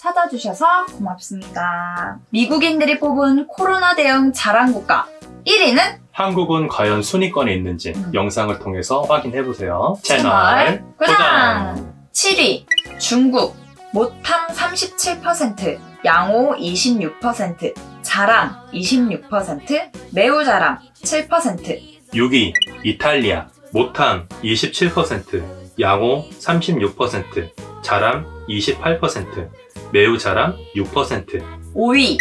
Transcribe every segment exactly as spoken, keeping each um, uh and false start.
찾아주셔서 고맙습니다. 미국인들이 뽑은 코로나 대응 잘한 국가 일 위는 한국은 과연 순위권에 있는지 음. 영상을 통해서 확인해보세요. 채널 채널 고정! 고정! 칠 위 중국 못함 삼십칠 퍼센트, 양호 이십육 퍼센트, 자랑 이십육 퍼센트, 매우 자랑 칠 퍼센트. 육 위 이탈리아 못함 이십칠 퍼센트, 양호 삼십육 퍼센트, 자랑 이십팔 퍼센트, 매우 자랑 육 퍼센트. 오 위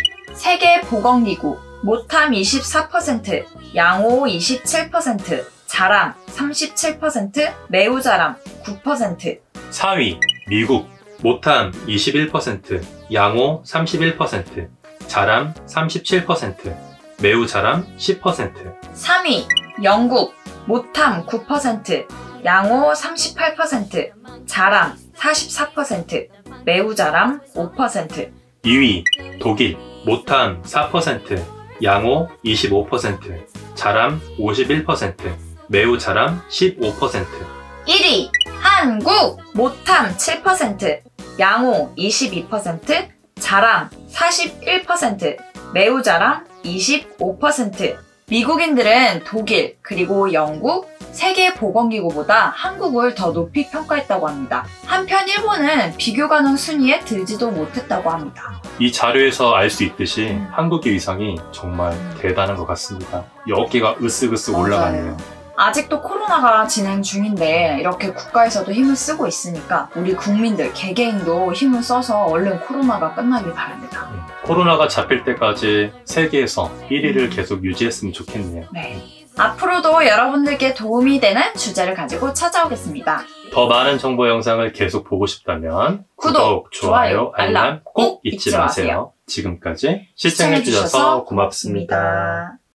세계보건기구 못함 이십사 퍼센트, 양호 이십칠 퍼센트, 자랑 삼십칠 퍼센트, 매우 자랑 구 퍼센트. 사 위 미국 못함 이십일 퍼센트, 양호 삼십일 퍼센트, 자랑 삼십칠 퍼센트, 매우 자랑 십 퍼센트. 삼 위 영국 못함 구 퍼센트, 양호 삼십팔 퍼센트, 자랑 사십사 퍼센트, 매우 자랑 오 퍼센트. 이 위 독일 못함 사 퍼센트, 양호 이십오 퍼센트, 자랑 오십일 퍼센트, 매우 자랑 십오 퍼센트. 일 위 한국 못함 칠 퍼센트, 양호 이십이 퍼센트, 자랑 사십일 퍼센트, 매우 자랑 이십오 퍼센트. 미국인들은 독일 그리고 영국 세계보건기구보다 한국을 더 높이 평가했다고 합니다. 한편 일본은 비교 가능 순위에 들지도 못했다고 합니다. 이 자료에서 알 수 있듯이 음. 한국의 위상이 정말 음. 대단한 것 같습니다. 이 어깨가 으쓱으쓱 맞아요. 올라가네요. 아직도 코로나가 진행 중인데 이렇게 국가에서도 힘을 쓰고 있으니까 우리 국민들 개개인도 힘을 써서 얼른 코로나가 끝나길 바랍니다. 음, 코로나가 잡힐 때까지 세계에서 일 위를 계속 유지했으면 좋겠네요. 네. 앞으로도 여러분들께 도움이 되는 주제를 가지고 찾아오겠습니다. 더 많은 정보 영상을 계속 보고 싶다면 구독, 구독, 좋아요, 좋아요, 알람 꼭 잊지 잊지 마세요. 마세요. 지금까지 시청해주셔서 고맙습니다. 고맙습니다.